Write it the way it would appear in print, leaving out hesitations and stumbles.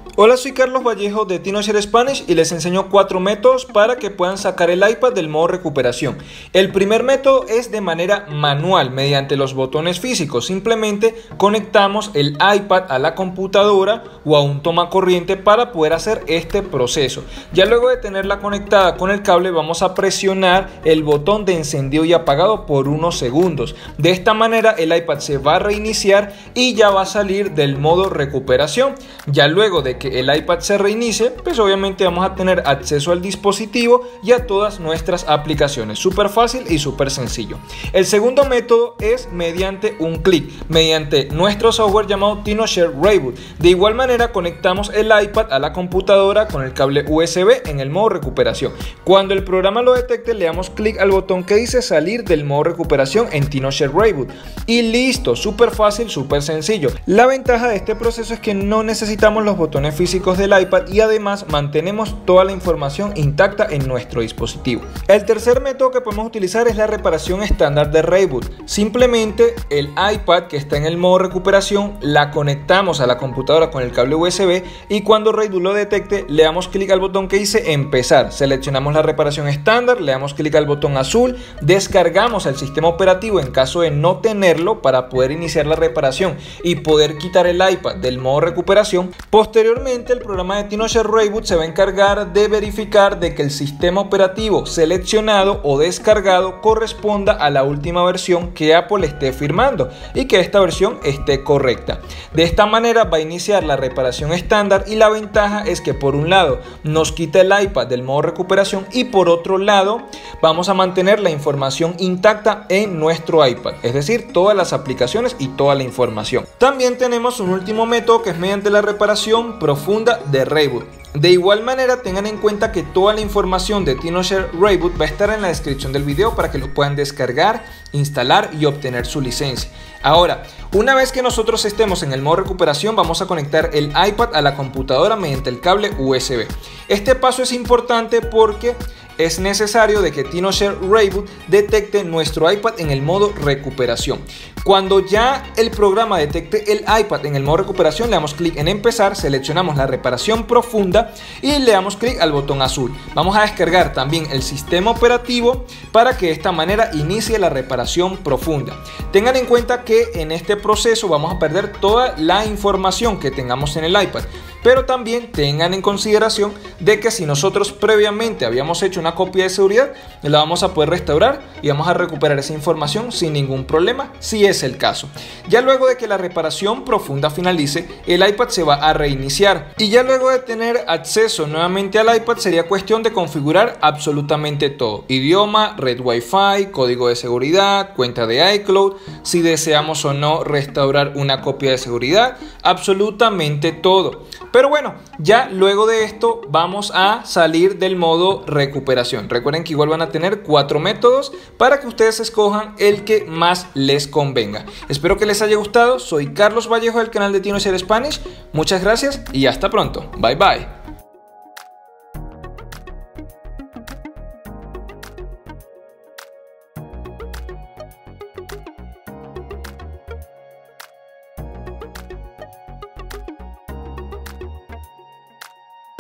Hola, soy Carlos Vallejo de TinoShare Spanish y les enseño 4 métodos para que puedan sacar el iPad del modo recuperación. El primer método es de manera manual, mediante los botones físicos. Simplemente conectamos el iPad a la computadora o a un tomacorriente para poder hacer este proceso. Ya luego de tenerla conectada con el cable, vamos a presionar el botón de encendido y apagado por unos segundos. De esta manera el iPad se va a reiniciar y ya va a salir del modo recuperación. Ya luego de que el iPad se reinicie, pues obviamente vamos a tener acceso al dispositivo y a todas nuestras aplicaciones. Súper fácil y súper sencillo. El segundo método es mediante un clic, mediante nuestro software llamado TinoShare Reboot. De igual manera conectamos el iPad a la computadora con el cable USB en el modo recuperación. Cuando el programa lo detecte, le damos clic al botón que dice salir del modo recuperación en TinoShare Reboot y listo. Súper fácil, súper sencillo. La ventaja de este proceso es que no necesitamos los botones físicos del iPad y además mantenemos toda la información intacta en nuestro dispositivo. El tercer método que podemos utilizar es la reparación estándar de Reboot. Simplemente el iPad que está en el modo recuperación la conectamos a la computadora con el cable USB y cuando Reboot lo detecte le damos clic al botón que dice empezar. Seleccionamos la reparación estándar, le damos clic al botón azul, descargamos el sistema operativo en caso de no tenerlo para poder iniciar la reparación y poder quitar el iPad del modo recuperación. Posteriormente, el programa de TinoShare Reboot se va a encargar de verificar de que el sistema operativo seleccionado o descargado corresponda a la última versión que Apple esté firmando y que esta versión esté correcta. De esta manera va a iniciar la reparación estándar y la ventaja es que por un lado nos quita el iPad del modo recuperación y por otro lado vamos a mantener la información intacta en nuestro iPad, es decir, todas las aplicaciones y toda la información. También tenemos un último método que es mediante la reparación profunda de Reboot. De igual manera, tengan en cuenta que toda la información de TinoShare Reboot va a estar en la descripción del video para que lo puedan descargar, instalar y obtener su licencia. Ahora, una vez que nosotros estemos en el modo recuperación, vamos a conectar el iPad a la computadora mediante el cable USB. Este paso es importante porque es necesario de que TinoShare Reboot detecte nuestro iPad en el modo recuperación. Cuando ya el programa detecte el iPad en el modo recuperación, le damos clic en empezar, seleccionamos la reparación profunda y le damos clic al botón azul. Vamos a descargar también el sistema operativo para que de esta manera inicie la reparación profunda. Tengan en cuenta que en este proceso vamos a perder toda la información que tengamos en el iPad. Pero también tengan en consideración de que si nosotros previamente habíamos hecho una copia de seguridad, la vamos a poder restaurar y vamos a recuperar esa información sin ningún problema, si es el caso. Ya luego de que la reparación profunda finalice, el iPad se va a reiniciar y ya luego de tener acceso nuevamente al iPad sería cuestión de configurar absolutamente todo: idioma, red Wi-Fi, código de seguridad, cuenta de iCloud, si deseamos o no restaurar una copia de seguridad, absolutamente todo. Pero bueno, ya luego de esto vamos a salir del modo recuperación. Recuerden que igual van a tener 4 métodos para que ustedes escojan el que más les convenga. Espero que les haya gustado. Soy Carlos Vallejo del canal de TinoShare Spanish. Muchas gracias y hasta pronto. Bye bye.